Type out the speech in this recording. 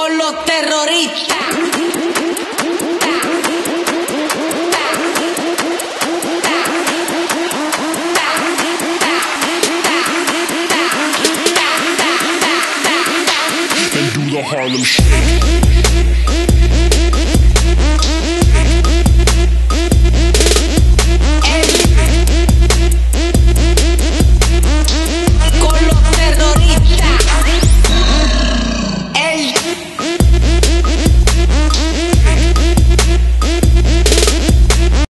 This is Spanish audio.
con los terroristas. And do the Harlem Shake.